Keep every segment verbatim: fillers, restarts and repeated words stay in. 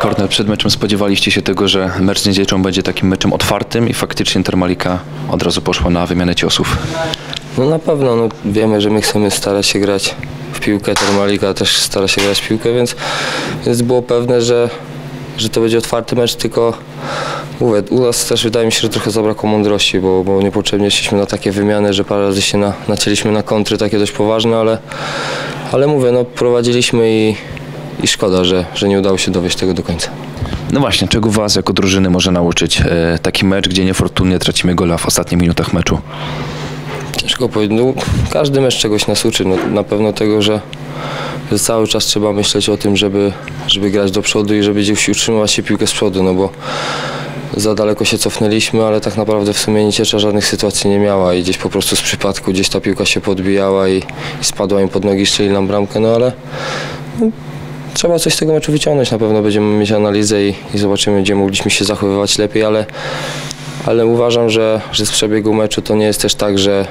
Kornel, przed meczem spodziewaliście się tego, że mecz z Niedzieczą będzie takim meczem otwartym i faktycznie Termalika od razu poszła na wymianę ciosów. No na pewno, no, wiemy, że my chcemy starać się grać w piłkę, Termalika też stara się grać w piłkę, więc, więc było pewne, że, że to będzie otwarty mecz, tylko mówię, u nas też wydaje mi się, że trochę zabrakło mądrości, bo, bo niepotrzebnie szliśmy na takie wymiany, że parę razy się na, nacięliśmy na kontry takie dość poważne, ale, ale mówię, no prowadziliśmy i, i szkoda, że, że nie udało się dowieść tego do końca. No właśnie, czego was jako drużyny może nauczyć e, taki mecz, gdzie niefortunnie tracimy gola w ostatnich minutach meczu? Ciężko powiedzieć, no, każdy mecz czegoś nas uczy, no, na pewno tego, że, że cały czas trzeba myśleć o tym, żeby, żeby grać do przodu i żeby gdzieś utrzymywać się piłkę z przodu, no bo za daleko się cofnęliśmy, ale tak naprawdę w sumie Nieciecza żadnych sytuacji nie miała i gdzieś po prostu z przypadku gdzieś ta piłka się podbijała i, i spadła im pod nogi, strzeli nam bramkę, no ale no, trzeba coś z tego meczu wyciągnąć, na pewno będziemy mieć analizę i, i zobaczymy, gdzie mogliśmy się zachowywać lepiej, ale, ale uważam, że, że z przebiegu meczu to nie jest też tak, że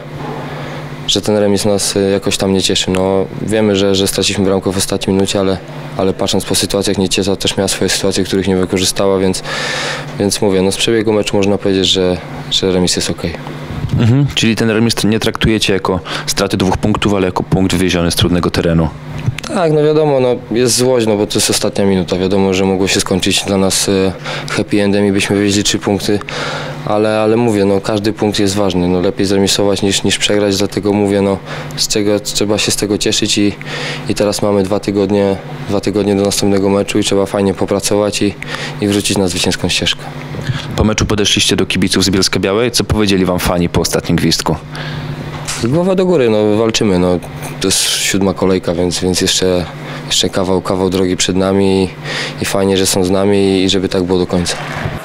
że ten remis nas jakoś tam nie cieszy. No, wiemy, że, że straciliśmy bramkę w ostatniej minucie, ale, ale patrząc po sytuacjach, Nieciecza też miała swoje sytuacje, których nie wykorzystała, więc, więc mówię, no z przebiegu meczu można powiedzieć, że, że remis jest ok. Mhm, czyli ten remis nie traktujecie jako straty dwóch punktów, ale jako punkt wywieziony z trudnego terenu. Tak, no wiadomo, no jest złość, no bo to jest ostatnia minuta. Wiadomo, że mogło się skończyć dla nas happy endem i byśmy wywieźli trzy punkty, ale, ale mówię, no każdy punkt jest ważny. No lepiej zremisować niż, niż przegrać, dlatego mówię, no z czego trzeba się z tego cieszyć i, i teraz mamy dwa tygodnie, dwa tygodnie do następnego meczu i trzeba fajnie popracować i, i wrócić na zwycięską ścieżkę. Po meczu podeszliście do kibiców z Bielska-Białej. Co powiedzieli wam fani po ostatnim gwizdku? Głowa do góry, no walczymy, no to jest siódma kolejka, więc, więc jeszcze, jeszcze kawał, kawał drogi przed nami i, i fajnie, że są z nami i żeby tak było do końca.